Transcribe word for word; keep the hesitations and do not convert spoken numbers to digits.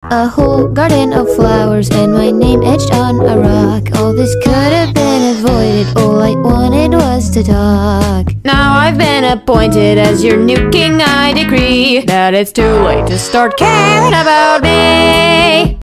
a whole garden of flowers, and my name etched on a rock. All this could have been avoided, all I wanted was to talk. Now I've been appointed as your new king, I decree that it's too late to start caring about me.